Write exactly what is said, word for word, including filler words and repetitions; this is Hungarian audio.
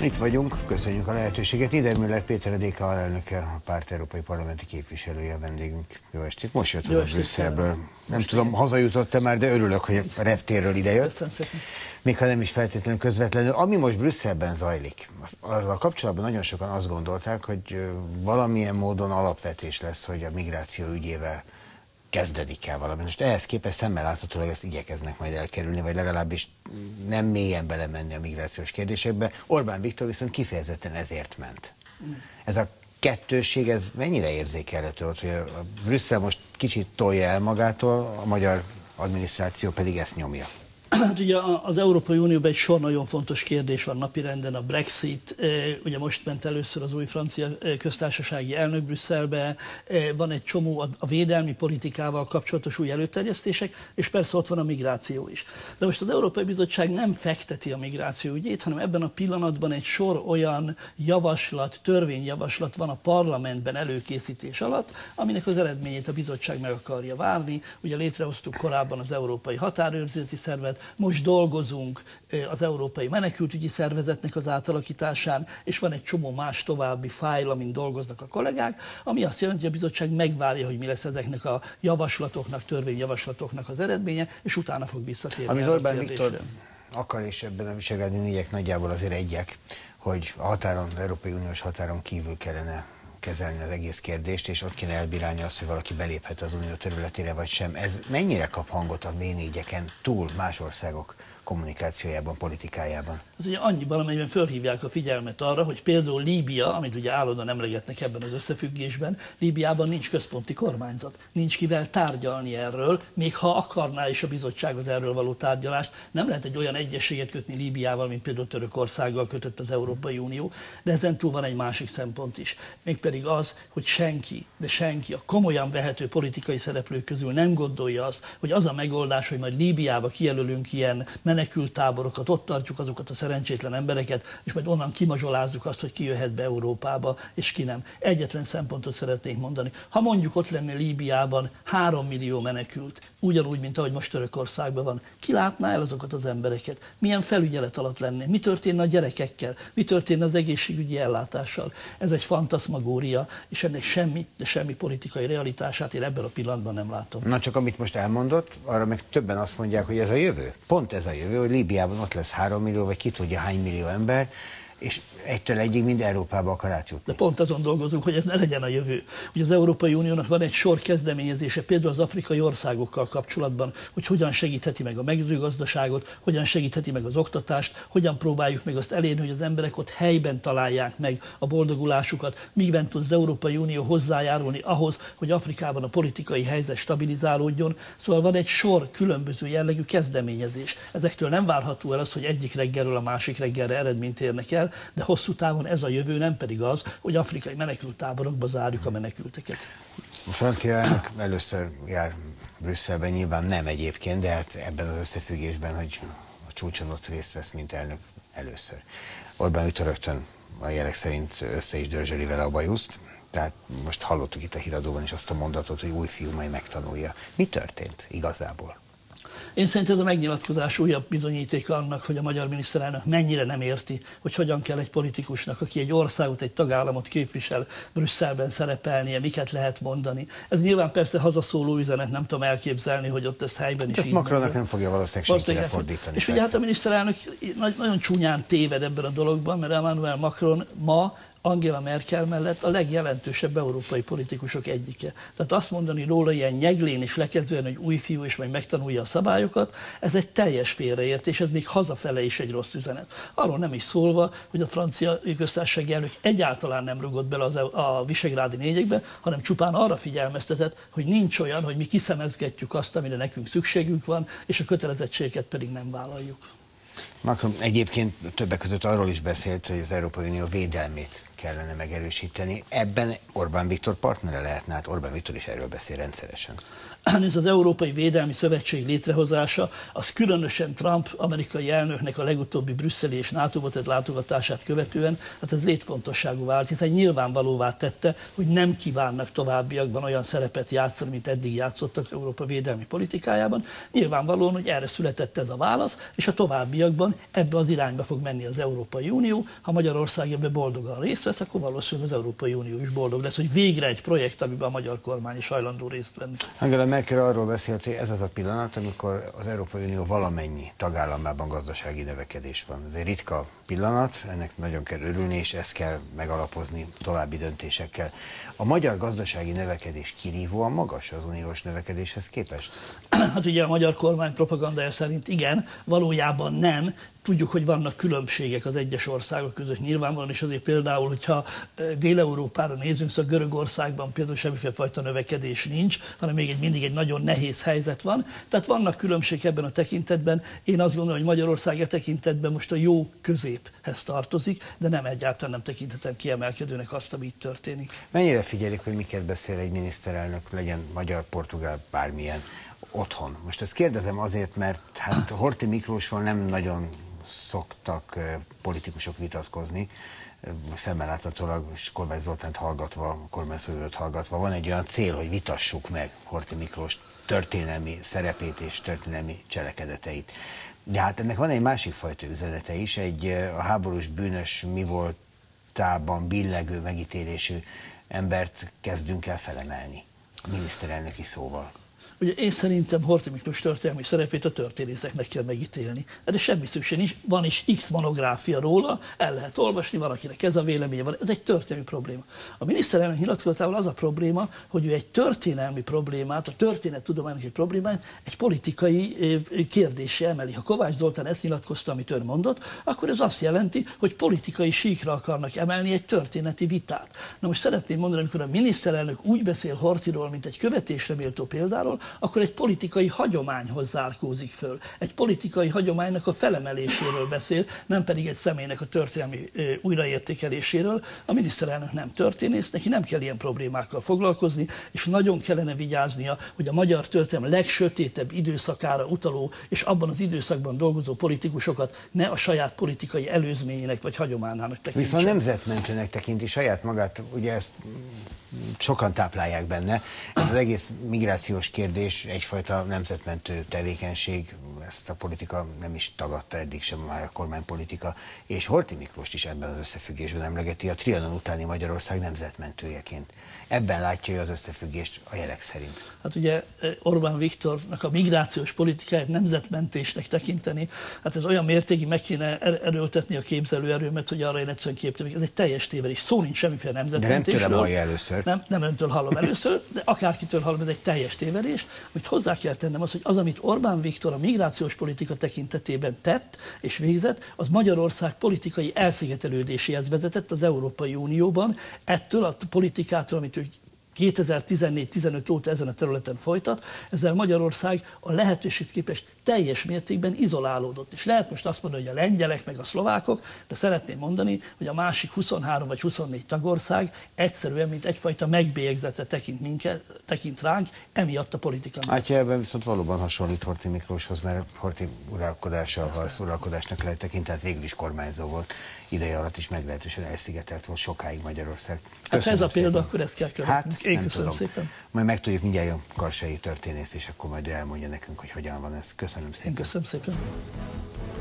Itt vagyunk, köszönjük a lehetőséget. Niedermüller Péter, a dé ká alelnöke, a párt európai parlamenti képviselője a vendégünk. Jó estét. Most jött az a Brüsszelből. Nem tudom, hazajutott-e már, de örülök, hogy a reptérről idejött. Még ha nem is feltétlenül közvetlenül. Ami most Brüsszelben zajlik, azzal kapcsolatban nagyon sokan azt gondolták, hogy valamilyen módon alapvetés lesz, hogy a migráció ügyével kezdedik el valami. Most ehhez képest szemmel láthatólag ezt igyekeznek majd elkerülni, vagy legalábbis nem mélyen belemenni a migrációs kérdésekbe. Orbán Viktor viszont kifejezetten ezért ment. Ez a kettősség, ez mennyire érzékelhető, hogy a Brüsszel most kicsit tolja el magától, a magyar adminisztráció pedig ezt nyomja? Hát ugye az Európai Unióban egy sor nagyon fontos kérdés van napirenden, a Brexit, ugye most ment először az új francia köztársasági elnök Brüsszelbe, van egy csomó a védelmi politikával kapcsolatos új előterjesztések, és persze ott van a migráció is. De most az Európai Bizottság nem fekteti a migráció ügyét, hanem ebben a pillanatban egy sor olyan javaslat, törvényjavaslat van a parlamentben előkészítés alatt, aminek az eredményét a bizottság meg akarja várni. Ugye létrehoztuk korábban az Európai Határőrzeti Szervet, most dolgozunk az Európai Menekültügyi Szervezetnek az átalakításán, és van egy csomó más további fájl, amin dolgoznak a kollégák, ami azt jelenti, hogy a bizottság megvárja, hogy mi lesz ezeknek a javaslatoknak, törvényjavaslatoknak az eredménye, és utána fog visszatérni. Amit Orbán Viktor akar, és ebben a visegrádi négyek nagyjából azért egyek, hogy a határon, az Európai Uniós határon kívül kellene kezelni az egész kérdést, és ott kéne elbírálni azt, hogy valaki beléphet az unió területére, vagy sem. Ez mennyire kap hangot a vé négyeken túl más országok kommunikációjában, politikájában? Az ugye annyiban, amelyben fölhívják a figyelmet arra, hogy például Líbia, amit ugye állandóan emlegetnek ebben az összefüggésben, Líbiában nincs központi kormányzat, nincs kivel tárgyalni erről, még ha akarná is a bizottság az erről való tárgyalást, nem lehet egy olyan egyezséget kötni Líbiával, mint például Törökországgal kötött az Európai Unió, de ezen túl van egy másik szempont is, mégpedig az, hogy senki, de senki a komolyan vehető politikai szereplők közül nem gondolja azt, hogy az a megoldás, hogy majd Líbiába kijelölünk ilyen menekülttáborokat, ott tartjuk azokat a szerencsétlen embereket, és majd onnan kimazsolázzuk azt, hogy ki jöhet be Európába, és ki nem. Egyetlen szempontot szeretnék mondani. Ha mondjuk ott lenne Líbiában három millió menekült, ugyanúgy, mint ahogy most Törökországban van, ki látná el azokat az embereket? Milyen felügyelet alatt lenne? Mi történne a gyerekekkel? Mi történne az egészségügyi ellátással? Ez egy fantaszmagória, és ennek semmi, de semmi politikai realitását én ebben a pillanatban nem látom. Na csak amit most elmondott, arra meg többen azt mondják, hogy ez a jövő. Pont ez a jövő, hogy Líbiában ott lesz három millió, vagy ki tudja hány millió ember, és egytől egyig mind Európába akar átjutni. De pont azon dolgozunk, hogy ez ne legyen a jövő. Ugye az Európai Uniónak van egy sor kezdeményezése, például az afrikai országokkal kapcsolatban, hogy hogyan segítheti meg a mezőgazdaságot, hogyan segítheti meg az oktatást, hogyan próbáljuk meg azt elérni, hogy az emberek ott helyben találják meg a boldogulásukat, mikben tud az Európai Unió hozzájárulni ahhoz, hogy Afrikában a politikai helyzet stabilizálódjon. Szóval van egy sor különböző jellegű kezdeményezés. Ezektől nem várható el az, hogy egyik reggelről a másik reggelre eredményt érnek el, de hosszú távon ez a jövő, nem pedig az, hogy afrikai menekülttáborokba zárjuk a menekülteket. A francia elnök először jár Brüsszelben, nyilván nem egyébként, de hát ebben az összefüggésben, hogy a csúcson ott részt vesz, mint elnök először. Orbán Viktor rögtön a jelek szerint össze is dörzsöli vele a bajuszt, tehát most hallottuk itt a híradóban is azt a mondatot, hogy új fiú majd megtanulja. Mi történt igazából? Én szerintem ez a megnyilatkozás újabb bizonyítéka annak, hogy a magyar miniszterelnök mennyire nem érti, hogy hogyan kell egy politikusnak, aki egy országot, egy tagállamot képvisel, Brüsszelben szerepelnie, miket lehet mondani. Ez nyilván persze hazaszóló üzenet, nem tudom elképzelni, hogy ott ezt helyben is. Ezt Macronnak nem fogja valószínűleg senki lefordítani. És ugye hát a miniszterelnök nagyon csúnyán téved ebben a dologban, mert Emmanuel Macron ma Angela Merkel mellett a legjelentősebb európai politikusok egyike. Tehát azt mondani róla ilyen nyeglén és lekezdően, hogy új fiú és majd megtanulja a szabályokat, ez egy teljes félreértés, ez még hazafele is egy rossz üzenet. Arról nem is szólva, hogy a francia köztársasági elnök egyáltalán nem rugott bele az a visegrádi négyekbe, hanem csupán arra figyelmeztetett, hogy nincs olyan, hogy mi kiszemezgetjük azt, amire nekünk szükségünk van, és a kötelezettségeket pedig nem vállaljuk. Macron egyébként többek között arról is beszélt, hogy az Európai Unió védelmét kellene megerősíteni. Ebben Orbán Viktor partnere lehetne, hát Orbán Viktor is erről beszél rendszeresen. Ez az Európai Védelmi Szövetség létrehozása, az különösen Trump amerikai elnöknek a legutóbbi brüsszeli és nátóba tett látogatását követően, hát ez létfontosságú vált, hiszen nyilvánvalóvá tette, hogy nem kívánnak továbbiakban olyan szerepet játszani, mint eddig játszottak Európa védelmi politikájában. Nyilvánvalóan, hogy erre született ez a válasz, és a továbbiakban Unióban, ebbe az irányba fog menni az Európai Unió. Ha Magyarország ebbe boldogan részt vesz, akkor valószínűleg az Európai Unió is boldog lesz, hogy végre egy projekt, amiben a magyar kormány is hajlandó részt venni. Angela Merkel arról beszélt, hogy ez az a pillanat, amikor az Európai Unió valamennyi tagállamában gazdasági növekedés van. Ez egy ritka pillanat, ennek nagyon kell örülni, és ezt kell megalapozni további döntésekkel. A magyar gazdasági növekedés kirívóan magas az uniós növekedéshez képest? Hát ugye a magyar kormány propagandája szerint igen, valójában nem. Tudjuk, hogy vannak különbségek az egyes országok között nyilvánvalóan, és azért például, hogyha Dél-Európára nézünk, szóval Görögországban például semmiféle fajta növekedés nincs, hanem még egy, mindig egy nagyon nehéz helyzet van. Tehát vannak különbségek ebben a tekintetben. Én azt gondolom, hogy Magyarország e tekintetben most a jó középhez tartozik, de nem egyáltalán nem tekintetem kiemelkedőnek azt, ami itt történik. Mennyire figyelik, hogy miket beszél egy miniszterelnök, legyen magyar, portugál, bármilyen otthon? Most ezt kérdezem azért, mert hát Horthy Miklósról nem nagyon szoktak politikusok vitatkozni, szemmel láthatólag, és Kovács Zoltánt hallgatva, kormányszóvivőt hallgatva, van egy olyan cél, hogy vitassuk meg Horthy Miklós történelmi szerepét és történelmi cselekedeteit. De hát ennek van egy másik fajta üzenete is, egy a háborús bűnös mi voltában billegő megítélésű embert kezdünk el felemelni miniszterelnöki szóval. Ugye én szerintem Horthy Miklós történelmi szerepét a történészeknek kell megítélni. Erre semmi szükség nincs, van is X monográfia róla, el lehet olvasni, van akinek ez a véleménye van, ez egy történelmi probléma. A miniszterelnök nyilatkozatával az a probléma, hogy ő egy történelmi problémát, a történettudománynak egy problémát egy politikai kérdéssé emeli. Ha Kovács Zoltán ezt nyilatkozta, amit ön mondott, akkor ez azt jelenti, hogy politikai síkra akarnak emelni egy történeti vitát. Na most szeretném mondani, amikor a miniszterelnök úgy beszél Horthyról, mint egy követésre méltó példáról, akkor egy politikai hagyományhoz zárkózik föl. Egy politikai hagyománynak a felemeléséről beszél, nem pedig egy személynek a történelmi e, újraértékeléséről. A miniszterelnök nem történész, neki nem kell ilyen problémákkal foglalkozni, és nagyon kellene vigyáznia, hogy a magyar történelem legsötétebb időszakára utaló, és abban az időszakban dolgozó politikusokat ne a saját politikai előzményének vagy hagyományának tekintse. Viszont nemzetmentőnek tekinti saját magát, ugye ezt sokan táplálják benne. Ez az egész migrációs kérdés egyfajta nemzetmentő tevékenység, ezt a politika nem is tagadta eddig sem, már a kormánypolitika, és Horthy Miklóst is ebben az összefüggésben emlegeti a Trianon utáni Magyarország nemzetmentőjeként. Ebben látja az összefüggést a jelek szerint. Hát ugye Orbán Viktornak a migrációs politikáját nemzetmentésnek tekinteni, hát ez olyan mértékig meg kéne erőltetni a képzelőerőmet, hogy arra én egyszerűen képtem, ez egy teljes tévedés. Szó nincs semmiféle nemzetmentésről. De nem tőlem hallja először. Nem, nem öntől hallom először, de akárkitől hallom, ez egy teljes tévedés. Amit hozzá kell tennem az, hogy az, amit Orbán Viktor a migrációs politika tekintetében tett és végzett, az Magyarország politikai elszigetelődéséhez vezetett az Európai Unióban. Ettől a politikától, amit ő kétezer-tizennégy tizenöt óta ezen a területen folytat, ezzel Magyarország a lehetőség képest teljes mértékben izolálódott. És lehet most azt mondani, hogy a lengyelek meg a szlovákok, de szeretném mondani, hogy a másik huszonhárom vagy huszonnégy tagország egyszerűen, mint egyfajta megbélyegzetre tekint, minket, tekint ránk, emiatt a politika. Átja, ebben viszont valóban hasonlít Horthy Miklóshoz, mert Horthy uralkodása, ha az uralkodásnak lehet tekinteni, végül is kormányzó volt. Ideje alatt is meglehetősen elszigetelt volt sokáig Magyarország. Hát ez a példa, akkor ezt kell követni. Hát, én nem köszönöm tudom. szépen. Majd megtudjuk, mindjárt jön Karsai történész, és akkor majd elmondja nekünk, hogy hogyan van ez. Köszönöm szépen. Én köszönöm szépen.